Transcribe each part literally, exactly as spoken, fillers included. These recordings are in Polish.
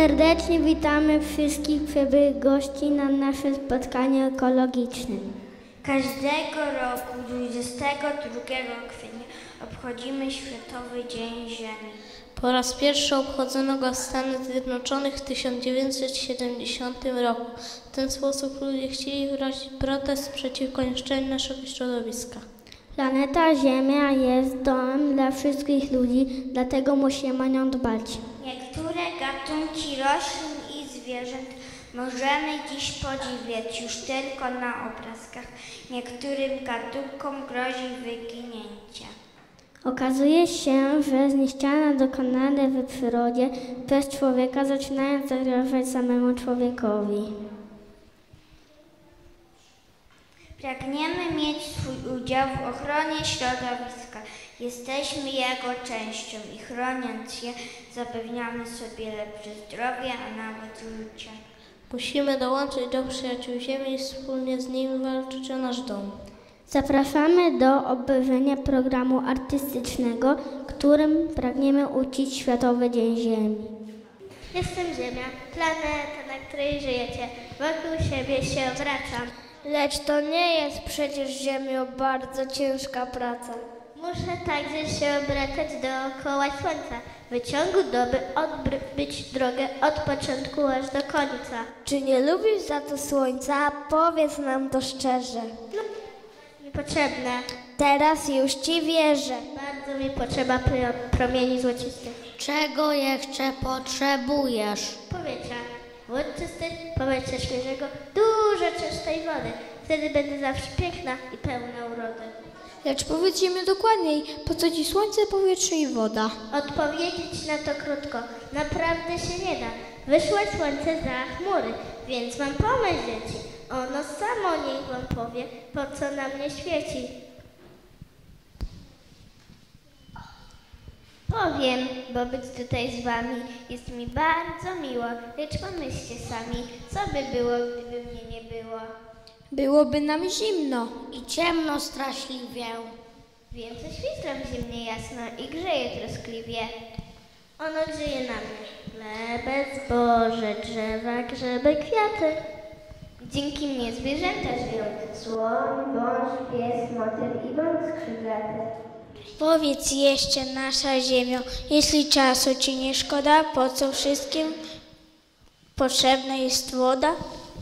Serdecznie witamy wszystkich przybyłych gości na naszym spotkaniu ekologicznym. Każdego roku dwudziestego drugiego kwietnia obchodzimy Światowy Dzień Ziemi. Po raz pierwszy obchodzono go w Stanach Zjednoczonych w tysiąc dziewięćset siedemdziesiątym roku. W ten sposób ludzie chcieli wyrazić protest przeciwko niszczeniu naszego środowiska. Planeta Ziemia jest domem dla wszystkich ludzi, dlatego musimy o nią dbać. Niektóre gatunki roślin i zwierząt możemy dziś podziwiać już tylko na obrazkach. Niektórym gatunkom grozi wyginięcie. Okazuje się, że zniszczenia dokonane w przyrodzie przez człowieka zaczynają zagrażać samemu człowiekowi. Pragniemy mieć swój udział w ochronie środowiska. Jesteśmy jego częścią i chroniąc je, zapewniamy sobie lepsze zdrowie, a nawet życie. Musimy dołączyć do przyjaciół Ziemi i wspólnie z nimi walczyć o nasz dom. Zapraszamy do obejrzenia programu artystycznego, którym pragniemy uczcić Światowy Dzień Ziemi. Jestem Ziemia, planeta, na której żyjecie. Wokół siebie się obracam. Lecz to nie jest przecież Ziemią bardzo ciężka praca. Muszę także się obracać dookoła Słońca. W wyciągu doby odbyć drogę od początku aż do końca. Czy nie lubisz za to Słońca? Powiedz nam to szczerze. Niepotrzebne. Teraz już Ci wierzę. Bardzo mi potrzeba promieni złocistych. Czego jeszcze potrzebujesz? Powietrza. Wód czysty, powietrza świeżego, dużo czystej wody. Wtedy będę zawsze piękna i pełna urody. Lecz powiedzmy dokładniej, po co Ci słońce, powietrze i woda? Odpowiedzieć na to krótko. Naprawdę się nie da. Wyszło słońce za chmury, więc mam pomysł, dzieci. Ono samo niech wam powie, po co na mnie świeci. Powiem, bo być tutaj z wami jest mi bardzo miło, lecz pomyślcie sami, co by było, gdyby mnie nie było. Byłoby nam zimno i ciemno straszliwie. Wiem, że świstram zimnie jasno i grzeje troskliwie. Ono grzeje na mnie. Glebę, zboże, drzewa, grzyby, kwiaty. Dzięki mnie zwierzęta żyją. Słoń, wąż, pies, motyl i wąż skrzydlaty. Powiedz jeszcze, nasza Ziemio, jeśli czasu Ci nie szkoda, po co wszystkim potrzebna jest woda?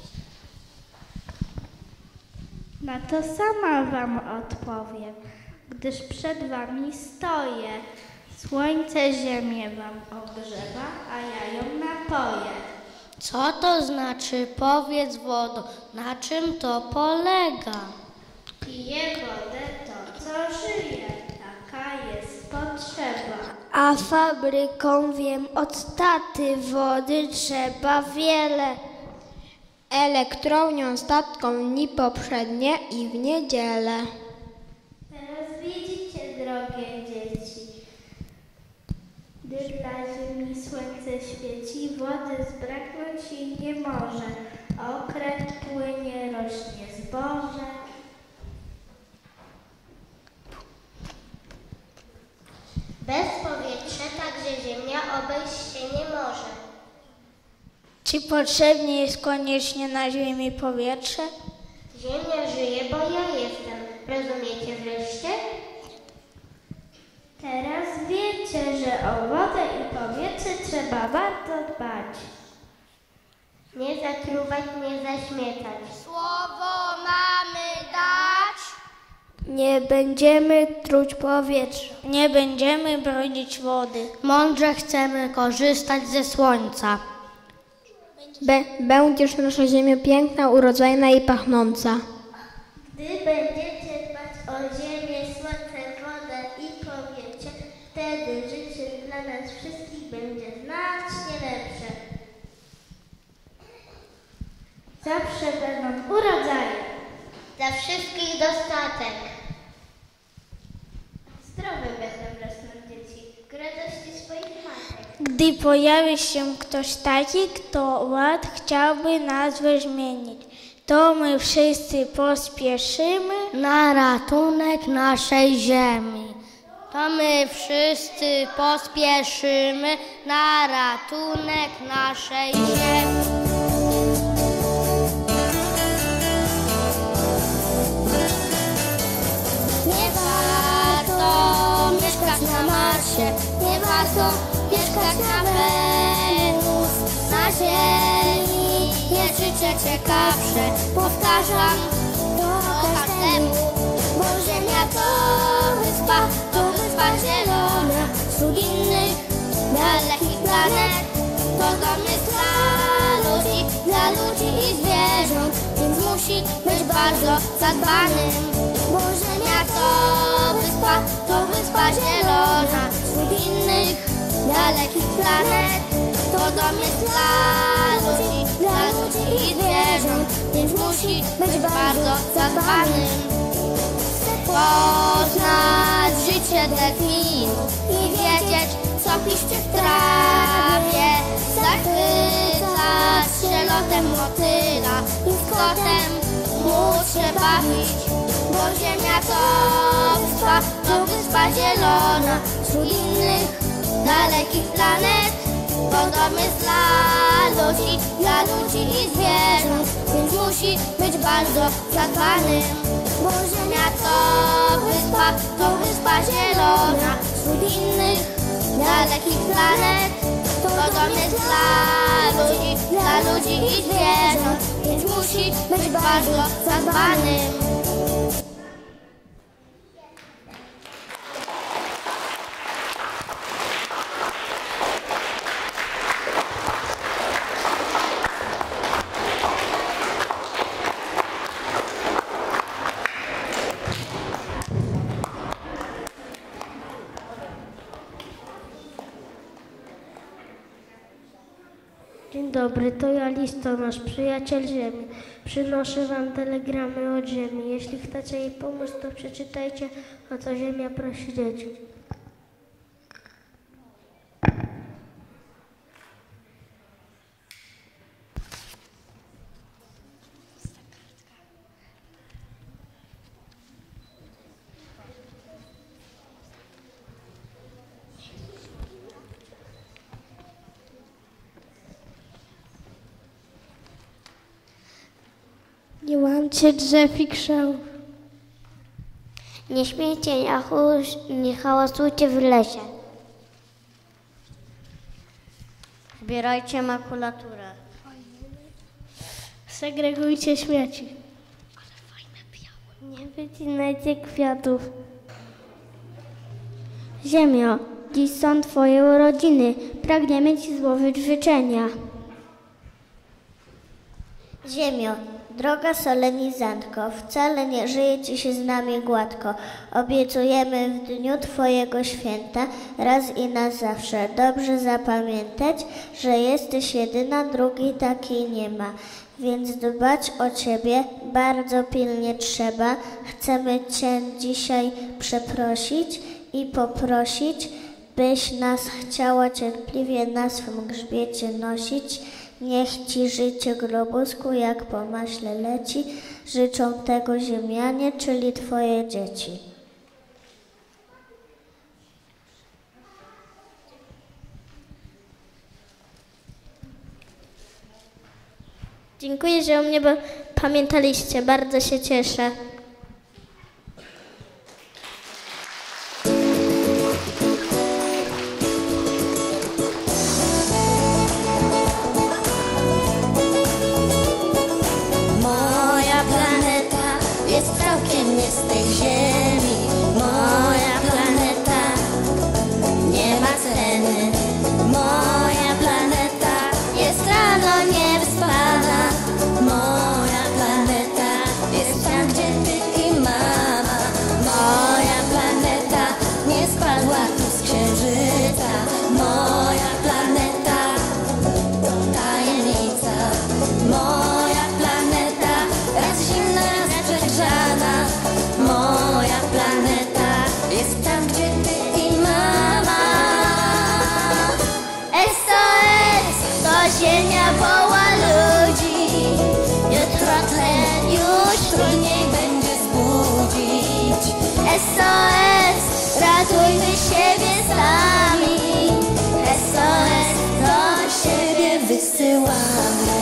Na to sama wam odpowiem, gdyż przed wami stoję. Słońce ziemię wam ogrzewa, a ja ją napoję. Co to znaczy? Powiedz wodo, na czym to polega? Piję wodę to, co żyje, taka jest potrzeba. A fabryką wiem od taty, wody trzeba wiele. Elektrownią, statką dni poprzednie i w niedzielę. Teraz widzicie, drogie dzieci, gdy dla ziemi słońce świeci, wody zbraknąć jej nie może. Okręt płynie, rośnie zboże. Bez powietrza także ziemia obejść się nie może. Czy potrzebnie jest koniecznie na ziemi powietrze? Ziemia żyje, bo ja jestem. Rozumiecie wreszcie? Teraz wiecie, że o wodę i powietrze trzeba bardzo dbać. Nie zatruwać, nie zaśmiecać. Słowo mamy dać. Nie będziemy truć powietrza. Nie będziemy brodzić wody. Mądrze chcemy korzystać ze słońca. Be- będziesz nasza ziemia piękna, urodzajna i pachnąca. Gdy będziecie dbać o ziemię, słońce, wodę i powietrze, wtedy życie dla nas wszystkich będzie znacznie lepsze. Zawsze będą urodzaje. Dla wszystkich dostatek. Zdrowe będą rosnąć dzieci, w radości swoich matek. Gdy pojawi się ktoś taki, kto ład chciałby nazwę zmienić, to my wszyscy pospieszymy na ratunek naszej ziemi. to my wszyscy pospieszymy na ratunek naszej ziemi. Nie warto mieszkać na Marsie, nie warto mieszkać na Wenus. Na Ziemi jest życie ciekawsze, powtarzam to każdemu, bo Ziemia to wyspa, to wyspa zielona. Wśród innych dalekich planet to domysł dla ludzi, dla ludzi i zwierząt, więc musi być bardzo zadbanym, bo Ziemia to wyspa, to wyspa zielona. Wśród innych dalekich planet to domysł dla ludzi, dla ludzi i zwierząt, więc musi być bardzo zadbanym. Poznać życie delfinów i wiedzieć, co piszczy w trawie, zachwycać się lotem motyla i z kotem móc się bawić, bo Ziemia to wyspa, to wyspa zielona. Wśród innych dalekich planet to domysł dla ludzi, dla ludzi i zwierząt, więc musi być bardzo zadbanym, bo Ziemia to wyspa, to wyspa zielona. Wśród innych dalekich planet to domysł dla ludzi, dla ludzi i zwierząt, więc musi być bardzo zadbanym. Dzień dobry, to ja listonosz, przyjaciel Ziemi. Przynoszę wam telegramy od Ziemi. Jeśli chcecie jej pomóc, to przeczytajcie, o co Ziemia prosi dzieci. Nie łamcie drzew i krzewów. Nie śmiejcie, nie, nie hałasujcie w lesie. Zbierajcie makulaturę. Segregujcie śmieci. Nie wycinajcie kwiatów. Ziemio, dziś są twoje urodziny. Pragniemy ci złożyć życzenia. Ziemio, droga solenizantko, wcale nie żyje ci się z nami gładko. Obiecujemy w dniu twojego święta raz i na zawsze dobrze zapamiętać, że jesteś jedyna, drugiej takiej nie ma. Więc dbać o ciebie bardzo pilnie trzeba. Chcemy cię dzisiaj przeprosić i poprosić, byś nas chciała cierpliwie na swym grzbiecie nosić. Niech ci życie globusku jak po maśle leci, życzą tego ziemianie, czyli twoje dzieci. Dziękuję, że o mnie pamiętaliście. Bardzo się cieszę. Moja planeta jest całkiem nie z tej ziemi. Moja planeta nie ma ceny. Moja planeta jest rano niewyspana. Moja planeta jest tam, gdzie ty i mama. Moja planeta nie spadła tu z księżyca. Moja planeta to tajemnica. Moja planeta jest zimna, jest przegrzana. Moja planeta jest tam, gdzie ty i mama. S O S to ziemia woła ludzi. Jutro tlen już trudniej będzie zbudzić. S O S ratujmy siebie sami. S O S do siebie wysyłamy.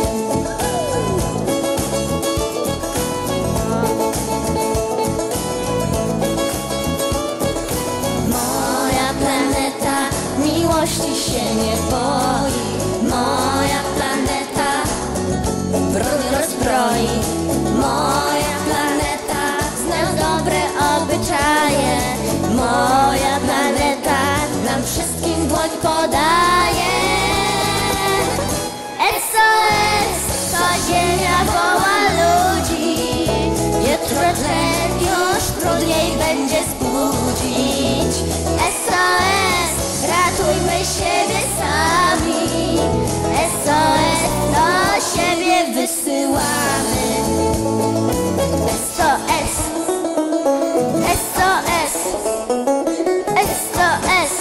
Moja planeta miłości się nie boi. Moja planeta broń rozbroi. Moja planeta zna dobre obyczaje. Moja planeta nam wszystkim dłoń podaje. S O S to ziemia woła ludzi. Jutro tlen już trudniej będzie zbudzić. S O S, ratujmy siebie sami. S O S do siebie wysyłamy. S O S, S O S, S O S.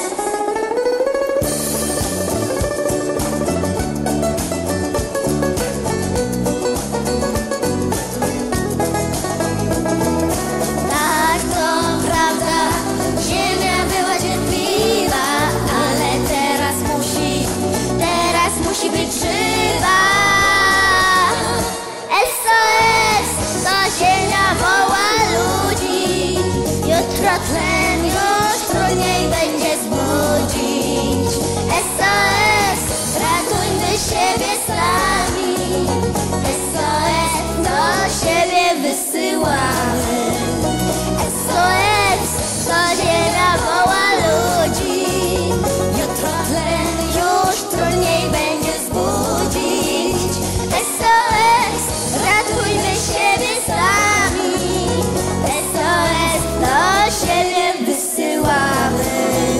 Tak, to prawda, ziemia była cierpliwa, ale teraz musi, teraz musi być żywa. S O S to ziemia woła ludzi. Jutro tlen już trudniej będzie zbudzić. S O S, ratujmy siebie sami. S O S do siebie wysyłamy. S O S to ziemia woła ludzi. Jutro tlen już trudniej będzie zbudzić. S O S, ratujmy siebie sami. S O S do siebie wysyłamy.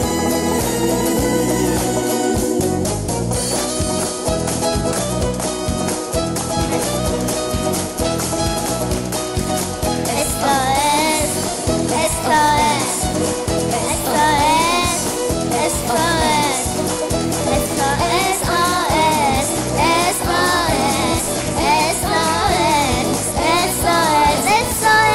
S O S, S O S, S O S, S O S, S O S, S O S, S O S, S O S, S O S, S O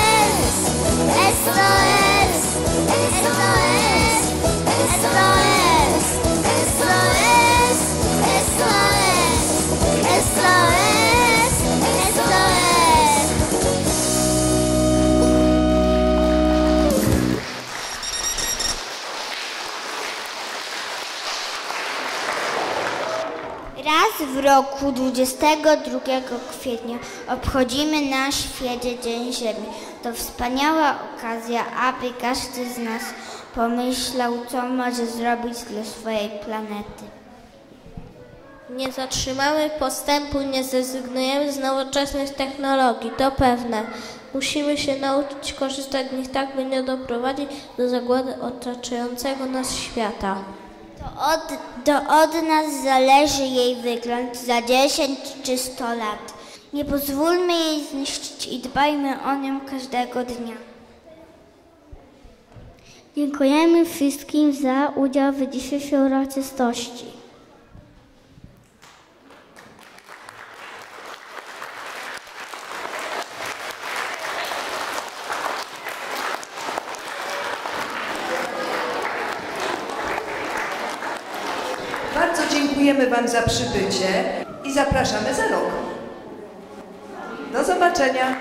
S, S O S, S O S, S O S, S O S, S O S. Raz w roku, dwudziestego drugiego kwietnia, obchodzimy na świecie Dzień Ziemi. To wspaniała okazja, aby każdy z nas pomyślał, co może zrobić dla swojej planety. Nie zatrzymamy postępu, nie zrezygnujemy z nowoczesnych technologii, to pewne. Musimy się nauczyć korzystać z nich tak, by nie doprowadzić do zagłady otaczającego nas świata. To od, to od nas zależy jej wygląd za dziesięć czy sto lat. Nie pozwólmy jej zniszczyć i dbajmy o nią każdego dnia. Dziękujemy wszystkim za udział w dzisiejszej uroczystości. Bardzo dziękujemy Wam za przybycie i zapraszamy za rok. Do zobaczenia.